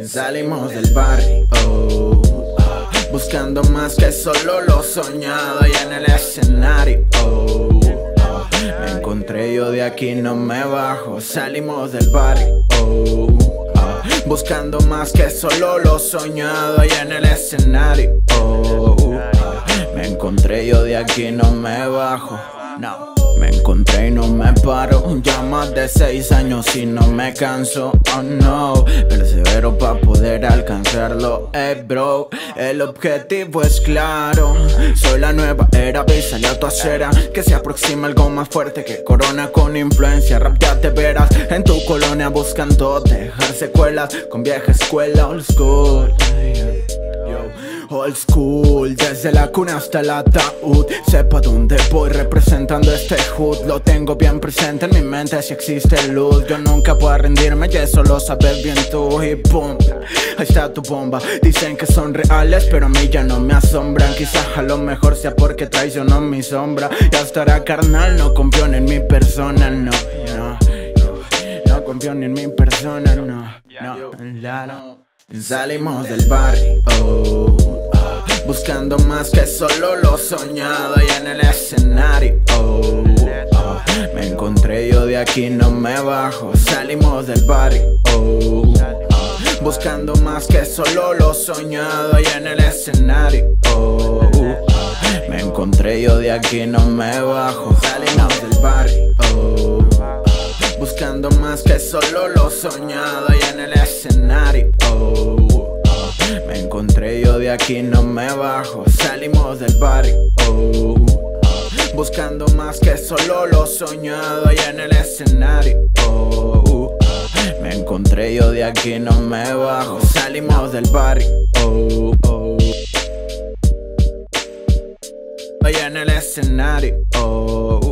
Salimos del barrio, buscando más que solo lo soñado. Y en el escenario, me encontré yo, de aquí no me bajo. Salimos del barrio, buscando más que solo lo soñado. Y en el escenario, me encontré yo, de aquí no me bajo. No. Me encontré y no me paro, ya más de 6 años y no me canso, oh no. Persevero pa' poder alcanzarlo, bro. El objetivo es claro, soy la nueva era, ve, sale a tu acera. Que se aproxima algo más fuerte que corona con influencia. Rap ya te verás en tu colonia buscando dejar secuelas con vieja escuela, old school. Old school, desde la cuna hasta el ataúd. Sepa dónde voy representando este hood. Lo tengo bien presente en mi mente si existe luz. Yo nunca voy a rendirme y eso lo sabes bien tú. Y pum, ahí está tu bomba. Dicen que son reales pero a mí ya no me asombran. Quizás a lo mejor sea porque traicionó mi sombra. Ya estará carnal, no confío en mi persona, no confío ni en mi persona, no. Salimos del barrio, buscando más que solo lo soñado. Y en el escenario, me encontré yo, de aquí no me bajo. Salimos del barrio, buscando más que solo lo soñado. Y en el escenario, me encontré yo, de aquí no me bajo. Salimos del barrio, buscando más que solo lo soñado. Y en el escenario, me encontré yo, de aquí no me bajo. Salimos del barrio, buscando más que solo lo soñado. Y en el escenario, me encontré yo, de aquí no me bajo. Salimos del barrio, y en el escenario,